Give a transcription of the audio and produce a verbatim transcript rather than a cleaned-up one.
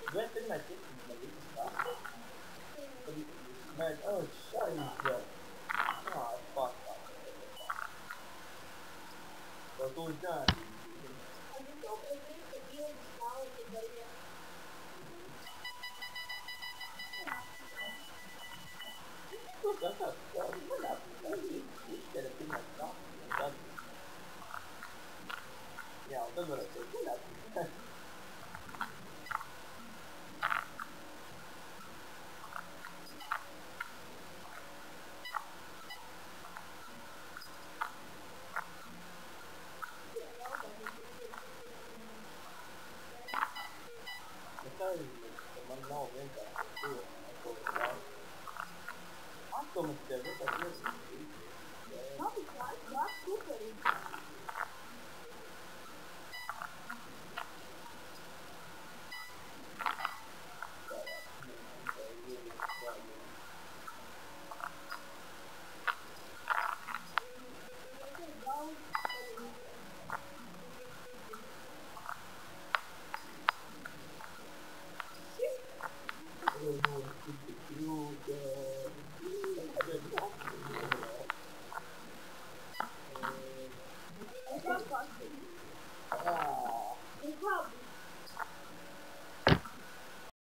Due ma che bellissima. Man, oh scheiße. Ah, fuck. Wat doe ik daar? Dat gaat wel. Ik ken het niet meer. Ja, dat wil ik zeggen. Magari man no, venta. Anche come te, vedi? No, because not super.